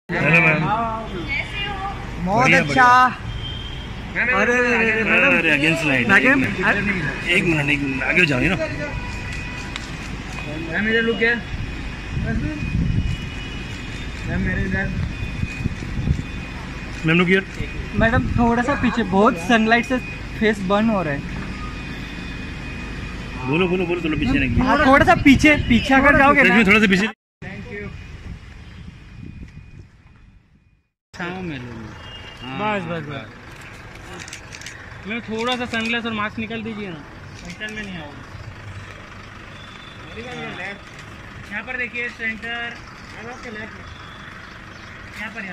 Hello ma'am, बहुत अच्छा। अरे अगेंस्ट लाइट। एक मिनट आगे जाओ ना मैम। इधर लुक है मैम, मेरे इधर मैम लुक हियर। मैडम थोड़ा सा पीछे, बहुत सनलाइट से फेस बर्न हो रहा है। बोलो बोलो बोलो, थोड़ा पीछे नहीं। हाँ, थोड़ा सा पीछे पीछे अगर जाओगे ना। थोड़ा सा पीछे। Thank you. बस बस बस मैं थोड़ा सा सनग्लास और मास्क निकाल दीजिए ना, सेंटर में नहीं आओगे। यहाँ पर देखिए सेंटर, आपके लेफ्ट में, यहाँ पर